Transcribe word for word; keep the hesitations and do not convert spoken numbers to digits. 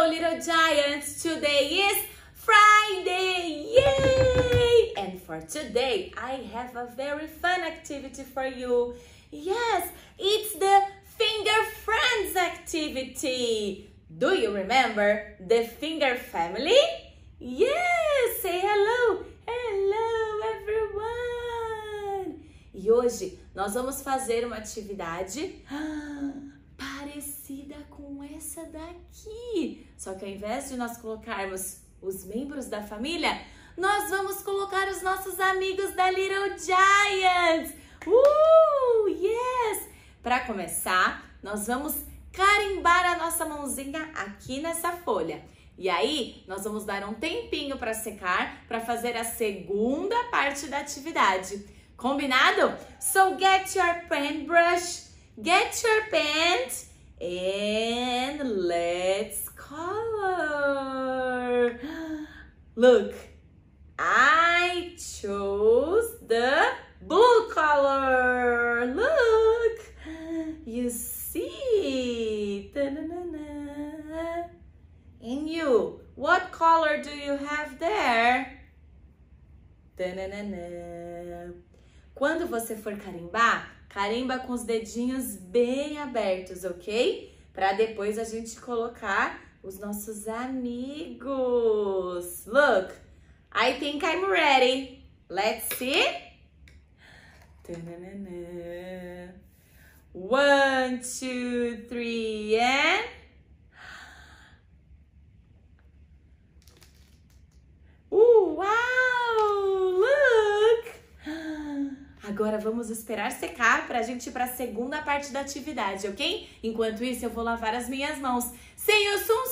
Hello, little giants! Today is Friday! Yay! And for today, I have a very fun activity for you. Yes, it's the Finger Friends activity. Do you remember the Finger family? Yes! Say hello! Hello, everyone! E hoje nós vamos fazer uma atividade parecida com essa daqui. Só que ao invés de nós colocarmos os membros da família, nós vamos colocar os nossos amigos da Little Giants. Uh, yes! Para começar, nós vamos carimbar a nossa mãozinha aqui nessa folha. E aí, nós vamos dar um tempinho para secar, para fazer a segunda parte da atividade. Combinado? So get your paintbrush, get your paint, and let's color. Look, I chose the blue color. Look, you see. Ta-na-na-na. And you, what color do you have there? Ta-na-na-na. Quando você for carimbar, carimba com os dedinhos bem abertos, ok? Para depois a gente colocar os nossos amigos. Look, I think I'm ready. Let's see. Ta-na-na-na. One, two, three, and... Uh, uau! Look! Agora vamos esperar secar para a gente ir para a segunda parte da atividade, ok? Enquanto isso, eu vou lavar as minhas mãos. See you soon,